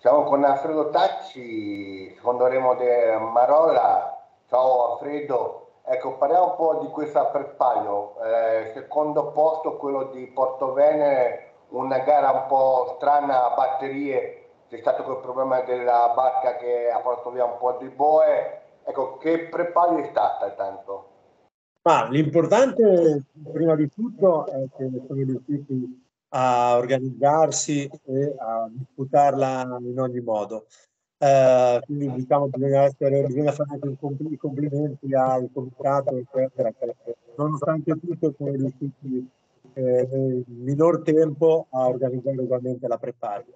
Siamo con Alfredo Tacci, secondo Remo de Marola. Ciao Alfredo, ecco, parliamo un po' di questa Preppaio. Secondo posto quello di Portovenere, una gara un po' strana a batterie, c'è stato quel problema della barca che ha portato via un po' di boe. Ecco, che Preppaio è stata tanto? Ma l'importante, prima di tutto, è che sono riusciti a organizzarsi e a disputarla in ogni modo. Quindi diciamo bisogna fare anche i complimenti al comitato, eccetera, che nonostante tutto sono riusciti nel minor tempo a organizzare ugualmente la Preppaio.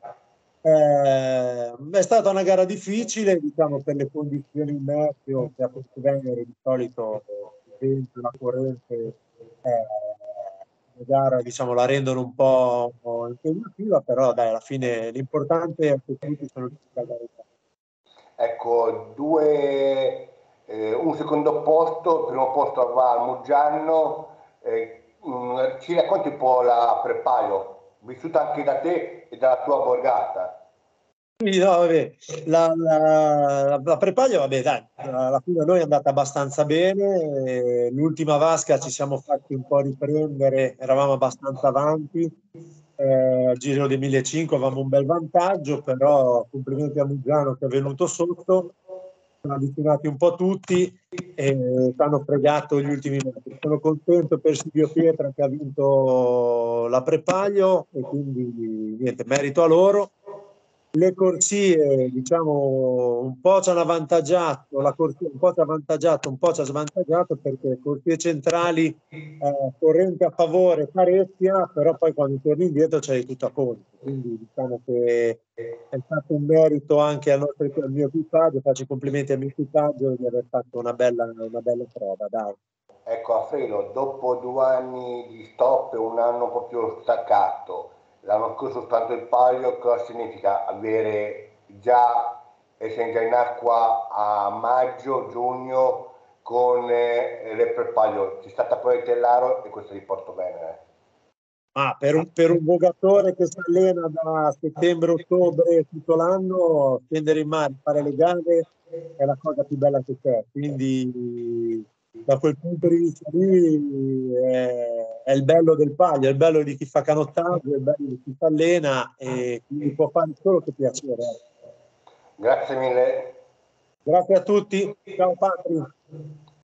È stata una gara difficile, diciamo, per le condizioni in meteo, che a Portovenere di solito il vento, la corrente, la gara, diciamo, la rendono un po' impegnativa, però dai, alla fine l'importante è che tutti sono riusciti a gare. Ecco, un secondo posto, il primo posto va al Muggiano. Ci racconti un po' la Preppaio, vissuta anche da te e dalla tua borgata? Quindi, no, vabbè, la Preppaio, vabbè, dai, alla fine a noi è andata abbastanza bene. L'ultima vasca ci siamo fatti un po' riprendere, eravamo abbastanza avanti. Al Giro dei 1500 avevamo un bel vantaggio, però complimenti a Muggiano che è venuto sotto, sono avvicinati un po' tutti e ci hanno fregato gli ultimi metri. Sono contento per Silvio Pietra che ha vinto la Preppaio e quindi niente, merito a loro. Le corsie, diciamo, un po' ci hanno avvantaggiato, la corsia un po' ci ha avvantaggiato, un po' ci ha svantaggiato perché corsie centrali, corrente a favore parecchia, però poi quando torni indietro c'è tutto a conto. Quindi diciamo che è stato un merito anche al mio equipaggio, faccio i complimenti al mio equipaggio di aver fatto una bella prova, dai. Ecco, Alfredo, dopo 2 anni di stop e un anno proprio staccato, l'anno scorso soltanto il Palio, cosa significa avere già, essere già in acqua a maggio, giugno con le Preppaio? C'è stata poi Tellaro e questo di Portovenere. Ma per un vogatore che si allena da settembre-ottobre tutto l'anno, scendere in mare, fare le gare è la cosa più bella che c'è. Quindi da quel punto di vista lì è il bello del Palio, è il bello di chi fa canottaggio, è il bello di chi si allena e quindi può fare solo che piacere. Grazie mille. Grazie a tutti, ciao Patri.